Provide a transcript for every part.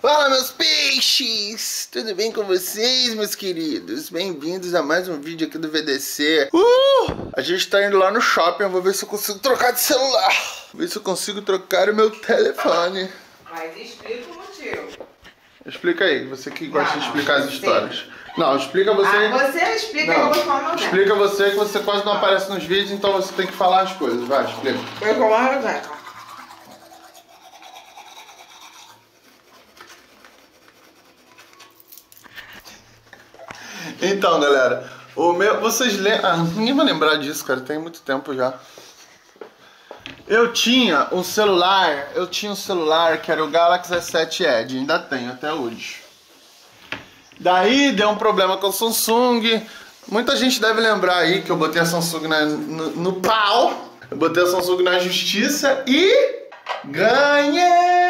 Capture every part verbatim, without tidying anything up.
Fala, meus peixes! Tudo bem com vocês, meus queridos? Bem-vindos a mais um vídeo aqui do V D C. Uh! A gente tá indo lá no shopping, eu vou ver se eu consigo trocar de celular. Vou ver se eu consigo trocar o meu telefone. Mas explica o motivo. Explica aí, você que gosta não, de explicar as sim. histórias. Não, explica você. Ah, você explica não, que eu vou falar meu neto. Explica você que você quase não aparece nos vídeos, então você tem que falar as coisas. Vai, explica. Eu vou falar meu neto. Então, galera, o meu, vocês lembram... Ah, ninguém vai lembrar disso, cara, tem muito tempo já. Eu tinha um celular, eu tinha um celular que era o Galaxy S sete Edge, ainda tenho até hoje. Daí deu um problema com a Samsung. Muita gente deve lembrar aí que eu botei a Samsung na, no, no pau. Eu botei a Samsung na justiça e ganhei!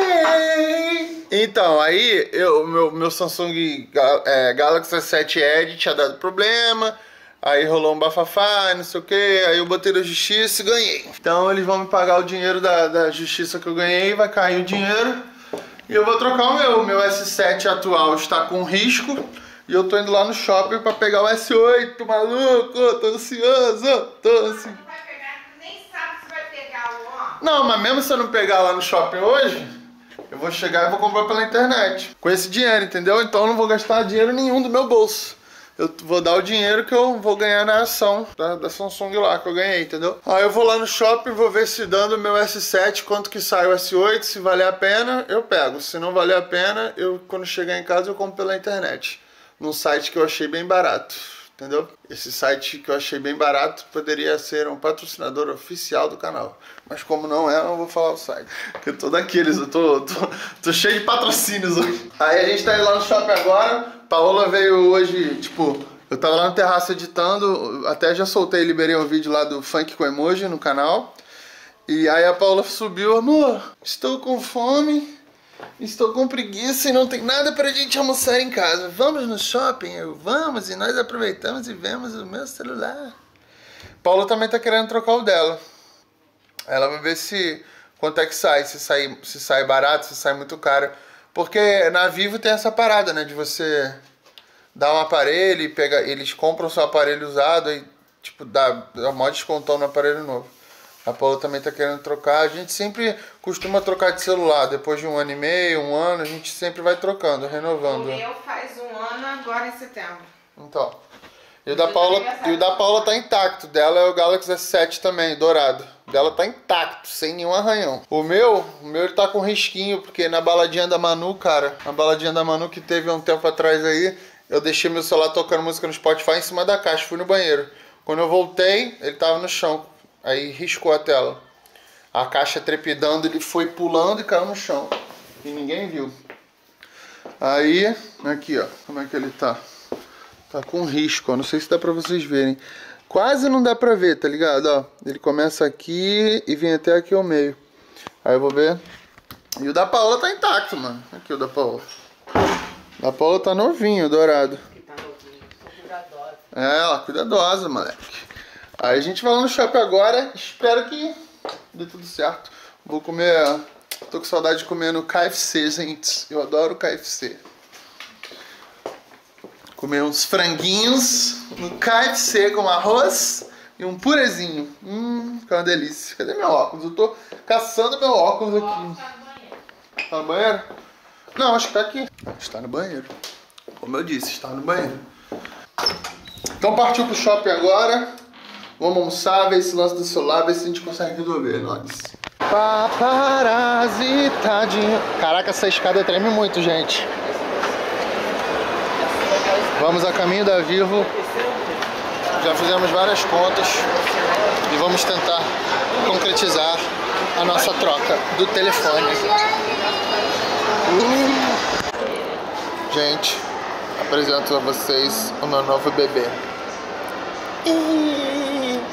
Então, aí eu, meu, meu Samsung é, Galaxy S sete Edge tinha dado problema. Aí rolou um bafafá, não sei o que. Aí eu botei na justiça e ganhei. Então eles vão me pagar o dinheiro da, da justiça que eu ganhei. Vai cair o dinheiro. E eu vou trocar o meu. O meu S sete atual está com risco. E eu tô indo lá no shopping pra pegar o S oito, maluco. Tô ansioso. Tô ansioso. Não vai pegar, tu nem sabe se vai pegar o ó. Não, mas mesmo se eu não pegar lá no shopping hoje, eu vou chegar e vou comprar pela internet. Com esse dinheiro, entendeu? Então eu não vou gastar dinheiro nenhum do meu bolso. Eu vou dar o dinheiro que eu vou ganhar na ação da, da Samsung lá, que eu ganhei, entendeu? Aí eu vou lá no shopping, vou ver se dando o meu S sete, quanto que sai o S oito, se valer a pena, eu pego. Se não valer a pena, eu quando chegar em casa eu compro pela internet. Num site que eu achei bem barato, entendeu? Esse site que eu achei bem barato poderia ser um patrocinador oficial do canal. Mas como não é, eu não vou falar o site. Porque eu tô daqueles, eu tô, tô, tô cheio de patrocínios hoje. Aí a gente tá indo lá no shopping agora. Paola veio hoje, tipo, eu tava lá no terraço editando, até já soltei, liberei um vídeo lá do Funk com Emoji no canal. E aí a Paola subiu, amor, estou com fome, estou com preguiça e não tem nada pra gente almoçar em casa. Vamos no shopping? Eu, vamos, e nós aproveitamos e vemos o meu celular. Paola também tá querendo trocar o dela. Ela vai ver se quanto é que sai, se sai, se sai barato, se sai muito caro. Porque na Vivo tem essa parada, né? De você dar um aparelho e pegar. Eles compram o seu aparelho usado e, tipo, dá, dá maior descontão no aparelho novo. A Paula também tá querendo trocar. A gente sempre costuma trocar de celular. Depois de um ano e meio, um ano, a gente sempre vai trocando, renovando. O meu faz um ano agora em setembro. Então. E o da Paula, e o da Paula tá intacto. Dela é o Galaxy S sete também, dourado. Dela tá intacto, sem nenhum arranhão. O meu, o meu ele tá com risquinho, porque na baladinha da Manu, cara, na baladinha da Manu que teve um tempo atrás aí, eu deixei meu celular tocando música no Spotify em cima da caixa, fui no banheiro. Quando eu voltei, ele tava no chão. Aí riscou a tela. A caixa trepidando, ele foi pulando e caiu no chão. E ninguém viu. Aí, aqui ó, como é que ele tá? Tá com risco, ó. Não sei se dá pra vocês verem. Quase não dá pra ver, tá ligado? Ó, ele começa aqui e vem até aqui ao meio. Aí eu vou ver. E o da Paola tá intacto, mano. Aqui o da Paola. O da Paola tá novinho, dourado. Tá novinho, cuidadosa. É, ela cuidadosa, moleque. Aí a gente vai lá no shopping agora. Espero que dê tudo certo. Vou comer... Tô com saudade de comer no K F C, gente. Eu adoro K F C. Comer uns franguinhos no K F C com arroz e um purezinho. Hum, que é uma delícia. Cadê meu óculos? Eu tô caçando meu óculos aqui. Tá no banheiro? Não, acho que tá aqui. Está no banheiro. Como eu disse, está no banheiro. Então partiu pro shopping agora. Vamos almoçar, ver esse lance do celular, ver se a gente consegue resolver, nós. Paparazzi, tadinho. Caraca, essa escada treme muito, gente. Vamos a caminho da Vivo. Já fizemos várias contas e vamos tentar concretizar a nossa troca do telefone. Uh. Gente, apresento a vocês o meu novo bebê. Uh.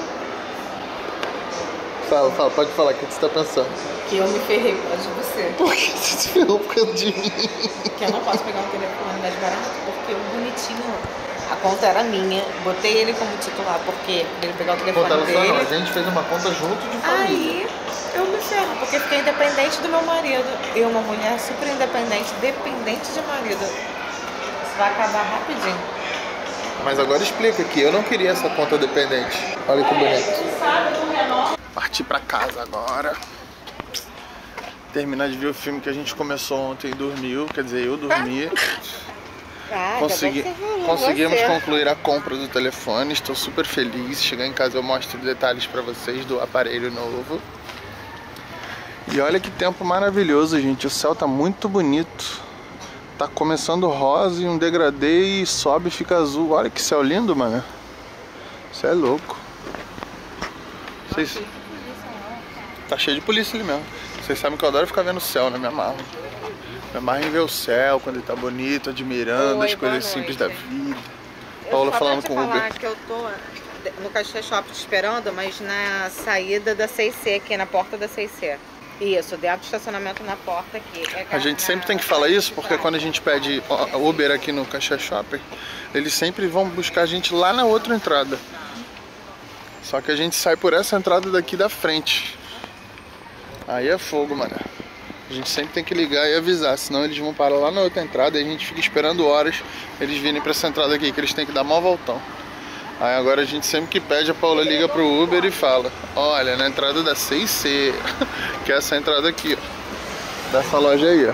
Fala, fala, pode falar, o que você tá pensando? Que eu me ferrei por causa de você. Por que você se ferrou por causa de mim? Que eu não posso pegar um telefone mais barato, porque o bonitinho, a conta era minha. Botei ele como titular, porque ele pegar o telefone Pô, tá dele. não, a gente fez uma conta junto de família. Aí, eu me ferro, porque fiquei independente do meu marido. Eu, uma mulher super independente, dependente de marido. Isso vai acabar rapidinho. Mas agora explica que eu não queria essa conta dependente. Olha que bonito. Partir pra casa agora. Terminar de ver o filme que a gente começou ontem e dormiu. Quer dizer, eu dormi. Ah, Consegui, conseguimos concluir a compra do telefone. Estou super feliz. Chegar em casa eu mostro detalhes pra vocês do aparelho novo. E olha que tempo maravilhoso, gente. O céu tá muito bonito. Tá começando rosa e um degradê e sobe e fica azul. Olha que céu lindo, mano. Isso é louco. Vocês... Tá cheio de polícia ali mesmo. Vocês sabem que eu adoro ficar vendo o céu, né? Me amarro. Me amarro em ver o céu quando ele tá bonito, admirando. Oi, as coisas simples da vida. Paula falando com o Uber. Eu que eu tô no Caixa Shopping esperando, mas na saída da C e C aqui, na porta da C e C. Isso, dentro do estacionamento na porta aqui. É a gente sempre tem que falar isso, porque quando a gente pede Uber aqui no Caixa Shopping, eles sempre vão buscar a gente lá na outra entrada. Só que a gente sai por essa entrada daqui da frente. Aí é fogo, mano. A gente sempre tem que ligar e avisar, senão eles vão parar lá na outra entrada e a gente fica esperando horas eles virem pra essa entrada aqui, que eles têm que dar mó voltão. Aí agora a gente sempre que pede, a Paula liga pro Uber e fala: olha, na entrada da C e C, que é essa entrada aqui, ó, dessa loja aí, ó.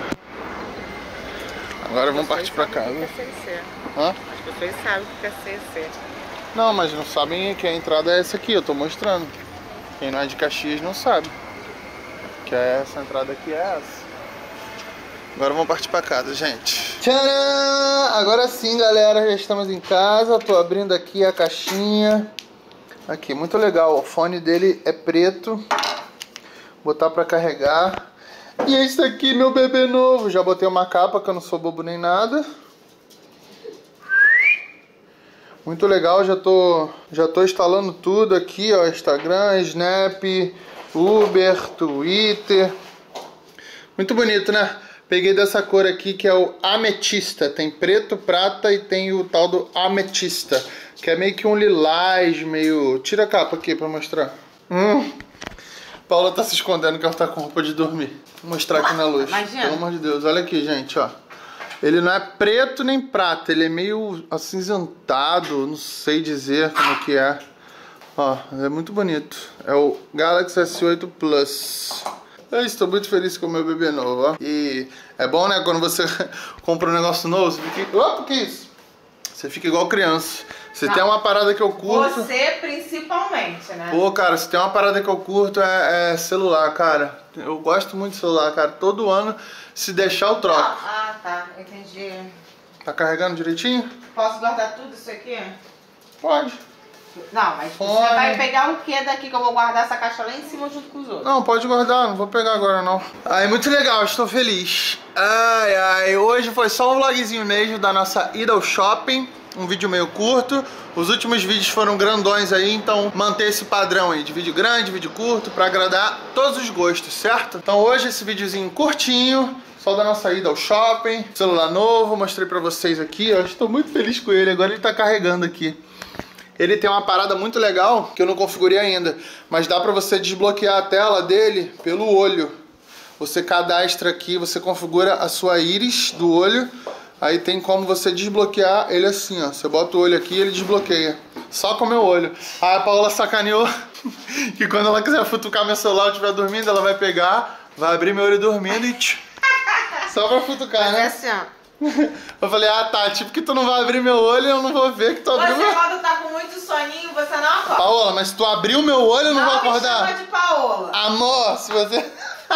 Agora vamos partir pra casa. Hã? As pessoas sabem o que é C e C. Não, mas não sabem que a entrada é essa aqui, eu tô mostrando. Quem não é de Caxias não sabe. Que é essa entrada aqui, é essa. Agora vamos partir pra casa, gente. Tcharam! Agora sim, galera, já estamos em casa. Tô abrindo aqui a caixinha. Aqui, muito legal. O fone dele é preto. Botar pra carregar. E esse aqui, meu bebê novo. Já botei uma capa, que eu não sou bobo nem nada. Muito legal, já tô, já tô instalando tudo aqui, ó. Instagram, Snap, Uber, Twitter. Muito bonito, né? Peguei dessa cor aqui que é o ametista. Tem preto, prata e tem o tal do ametista, que é meio que um lilás, meio... Tira a capa aqui pra mostrar. Hum. Paula tá se escondendo que ela tá com roupa de dormir. Vou mostrar aqui na luz. Imagina. Pelo amor de Deus, olha aqui, gente, ó. Ele não é preto nem prata, ele é meio acinzentado, não sei dizer como que é. Ó, é muito bonito. É o Galaxy S oito Plus. Eu estou muito feliz com o meu bebê novo, ó. E é bom, né, quando você compra um negócio novo, você fica... Opa, que isso? Você fica igual criança. Se tem uma parada que eu curto... Você principalmente, né? Pô, cara, se tem uma parada que eu curto é, é celular, cara. Eu gosto muito de celular, cara. Todo ano, se deixar, eu troco. Ah, ah, tá. Entendi. Tá carregando direitinho? Posso guardar tudo isso aqui? Pode. Não, mas pode. Você vai pegar o que daqui que eu vou guardar essa caixa lá em cima junto com os outros? Não, pode guardar, não vou pegar agora não. Ai, muito legal, estou feliz. Ai, ai, hoje foi só um vlogzinho mesmo da nossa ida ao shopping. Um vídeo meio curto. Os últimos vídeos foram grandões aí, então manter esse padrão aí de vídeo grande, vídeo curto, pra agradar todos os gostos, certo? Então hoje esse videozinho curtinho, só da nossa ida ao shopping. Celular novo, mostrei pra vocês aqui, ó. Estou muito feliz com ele, agora ele tá carregando aqui. Ele tem uma parada muito legal que eu não configurei ainda, mas dá pra você desbloquear a tela dele pelo olho. Você cadastra aqui, você configura a sua íris do olho, aí tem como você desbloquear ele assim, ó. Você bota o olho aqui e ele desbloqueia. Só com o meu olho. Aí a Paola sacaneou que quando ela quiser futucar meu celular e eu estiver dormindo, ela vai pegar, vai abrir meu olho dormindo e tch, só pra futucar, né? É assim, ó. Eu falei, ah tá, tipo que tu não vai abrir meu olho e eu não vou ver que tu abriu. Você quando tá com muito soninho, você não acorda. Paola, mas se tu abrir o meu olho eu não, não vou acordar. Não me chama de Paola. Amor, se você...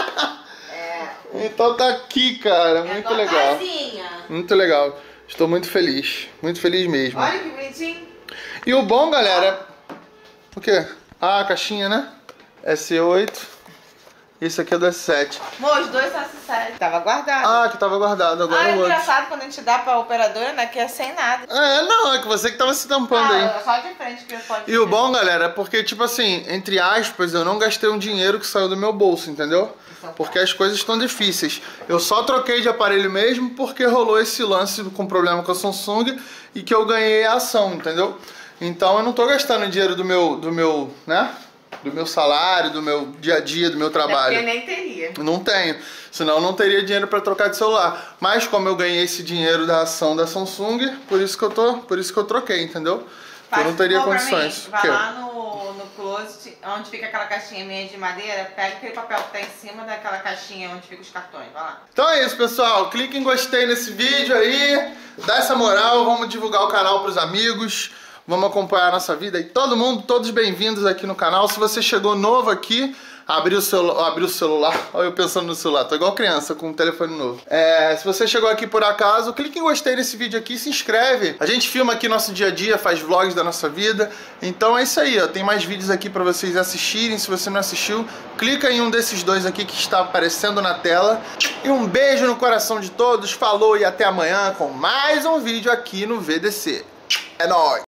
É. Então tá aqui, cara, é muito legal. Casinha. Muito legal. Estou muito feliz, muito feliz mesmo. Olha que bonitinho. E o bom, galera... O quê? Ah, a caixinha, né? S oito. Esse aqui é do S sete. Amor, os dois são S sete. Tava guardado. Ah, que tava guardado, agora ah, é o outro. engraçado quando a gente dá pra operadora, né? Que é sem nada. É, não, é que você que tava se tampando ah, aí. É só de frente que pode. E o bom, galera, é porque, tipo assim, entre aspas, eu não gastei um dinheiro que saiu do meu bolso, entendeu? Porque as coisas estão difíceis. Eu só troquei de aparelho mesmo porque rolou esse lance com problema com a Samsung e que eu ganhei a ação, entendeu? Então eu não tô gastando dinheiro do meu, do meu, né? do meu salário, do meu dia a dia, do meu trabalho. É porque nem teria. Não tenho, senão eu não teria dinheiro para trocar de celular. Mas como eu ganhei esse dinheiro da ação da Samsung, por isso que eu tô, por isso que eu troquei, entendeu? Porque eu não teria condições. Vai lá no, no closet, onde fica aquela caixinha minha de madeira, pega aquele papel que tá em cima daquela caixinha onde fica os cartões, vai lá. Então é isso, pessoal. Clique em gostei nesse vídeo aí, dá essa moral, vamos divulgar o canal pros amigos, vamos acompanhar a nossa vida e todo mundo, todos bem-vindos aqui no canal. Se você chegou novo aqui, abriu o, celu abriu o celular, olha eu pensando no celular, tô igual criança com um telefone novo. É, se você chegou aqui por acaso, clique em gostei nesse vídeo aqui e se inscreve. A gente filma aqui nosso dia a dia, faz vlogs da nossa vida. Então é isso aí, ó. Tem mais vídeos aqui pra vocês assistirem. Se você não assistiu, clica em um desses dois aqui que está aparecendo na tela. E um beijo no coração de todos, falou e até amanhã com mais um vídeo aqui no V D C. É nóis!